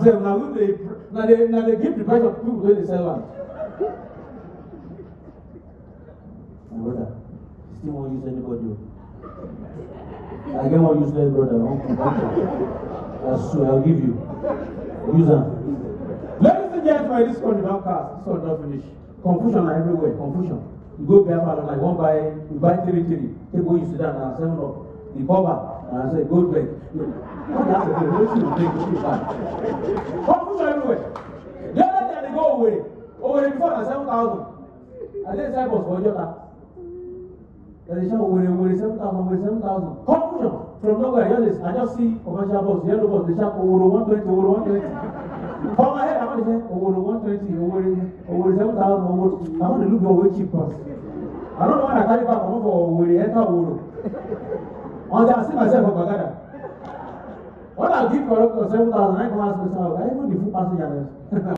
Now they give the price of people when they sell land. My brother, still won't use anybody. I get one useless brother. I swear, I'll give you. Use them. Ladies and gentlemen, this country don't cast. This country don't finish. Confusion are everywhere. Confusion. You go bare part like you buy 3. Take go you sit down and 7 up. The cover and I say go back. That's the thing. What you take? What you buy? Confusion everywhere. The other day they go away. Over before na 7,000. I did cycles for Jota. They shout over 7,000. Confusion from nowhere. I just see commercial bus, yellow bus. They shout over 120, over 120. For my head, I want to say over 120, over 7,000, over. I want to look for way cheap first. I don't know when I carry back. I want for over enter over. Until I see myself for Bagada. What I give for 7,000, I come ask myself, I even the full passenger.